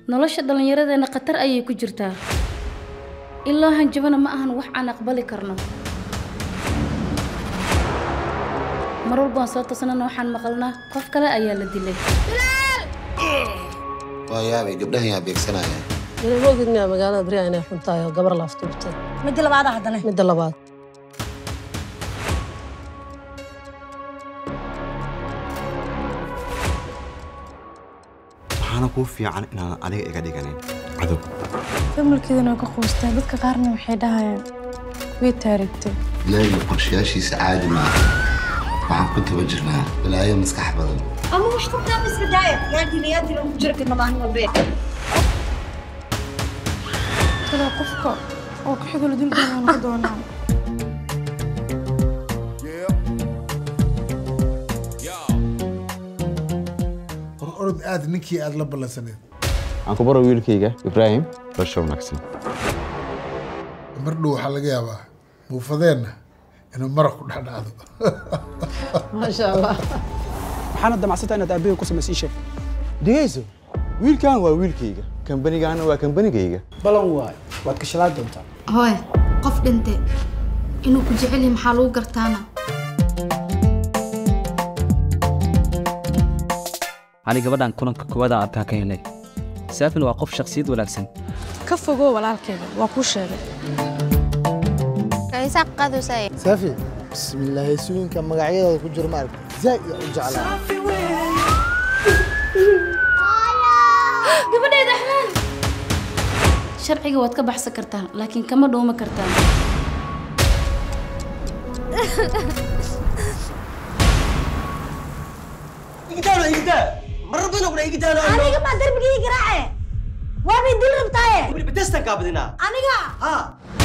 nolosha dhalinyaradena khatar ayay ku jirtaa ilaa hanjabana ma ahan wax aan aqbali karno mar walba soo tasnana waxaan maqalnaa qof kale ayaa la dilay waa yaabay gabdhaha yaa beegsanaya Guriga magaalada bari inay xuntahay oo gabar laaftubtay mid labaad hadana mid labaad waxaana ku fiican inaan aniga iga dhiganin cadow familkeedana ka qoostaa dadka qaarna waxay dhahayaan way taarigtay ilaahay qorshayaashiisa caadi ma waxaan ku taba jirnaa balaayo maskax badan ama wax qabtaa iska daaya yaadii lagu jirka nabaan walba kala qofka oo ku xigo dilkeena ku doonaa orod aad ninkii aad la balansaneed aan ku baro wiilkayga Ibrahim basho wanaagsan mar dhow waxa laga yaabaa buufadeenna inuu maraq ku dhacdo ma sha Allah waxaan damacsataa inaad aabbahay ku sameysay sheeg dhigayso wiilkan waa wiilkayga kambanigaana waa kambanigayga balan waay waad ka shalaad doontaa hooy qof dhintay inuu ku jecel yahay maxaa lagu gartaana ani gabadhan kulanka koowaad aan arkaa ka helay saafin waa qof shakhsiyad wanaagsan ka fogo walaalkeeda waa ku sheegay كيسا قادو ساي سافي بسم الله يسوين كان مقاعدة كجر مارك زي وجعلها gabadha dhaxlan sharciga waad ka baxsan kartaa laakiin kama dhoomo kartaa إيجدال مرة بينك ولا إيجدال aniga ma darbigii garaace waa bay dil rabtaaye بدستك قابلنا aniga ها